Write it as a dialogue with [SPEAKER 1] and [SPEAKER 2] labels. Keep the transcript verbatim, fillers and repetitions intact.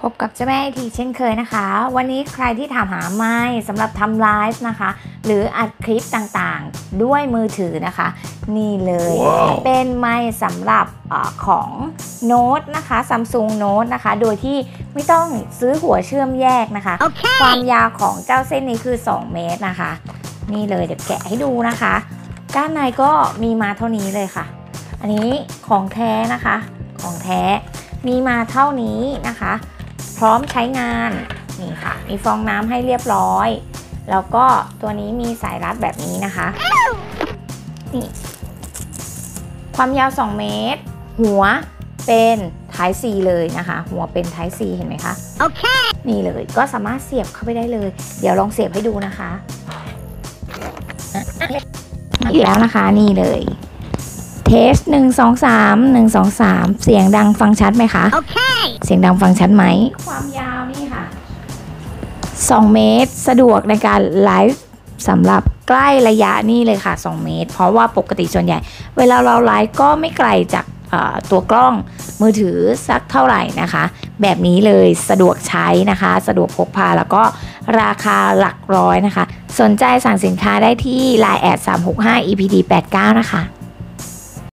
[SPEAKER 1] บกับเจ้าแม่ไอทีเช่นเคยนะคะวันนี้ใครที่ถามหาไมค์สำหรับทำไลฟ์นะคะหรืออัดคลิปต่างๆด้วยมือถือนะคะนี่เลย wow. เป็นไมค์สำหรับอของโน้ตนะคะ Samsung Note นะคะโดยที่ไม่ต้องซื้อหัวเชื่อมแยกนะคะ okay. ความยาวของเจ้าเส้นนี้คือสองเมตรนะคะนี่เลยเดี๋ยวแกะให้ดูนะคะด้านในก็มีมาเท่านี้เลยค่ะอันนี้ของแท้นะคะของแท้มีมาเท่านี้นะคะพร้อมใช้งานนี่ค่ะมีฟองน้ำให้เรียบร้อยแล้วก็ตัวนี้มีสายรัดแบบนี้นะคะนี่ความยาวสองเมตรหัวเป็น Type C เลยนะคะหัวเป็น Type C เห็นไหมคะโอเคนี่เลยก็สามารถเสียบเข้าไปได้เลยเดี๋ยวลองเสียบให้ดูนะคะอีกแล้วนะคะนี่เลยเทสหนึ่งสองสามหนึ่งสองสามเสียงดังฟังชัดไหมคะโอเคเสียงดังฟังชัดไหมความยาวนี่ค่ะสองเมตรสะดวกในการไลฟ์สำหรับใกล้ระยะนี่เลยค่ะสองเมตรเพราะว่าปกติส่วนใหญ่เวลาเราไลฟ์ก็ไม่ไกลจากตัวกล้องมือถือสักเท่าไหร่นะคะแบบนี้เลยสะดวกใช้นะคะสะดวกพกพาแล้วก็ราคาหลักร้อยนะคะสนใจสั่งสินค้าได้ที่ ไลน์ แอท สามหกห้า อี พี ดี แปดเก้านะคะ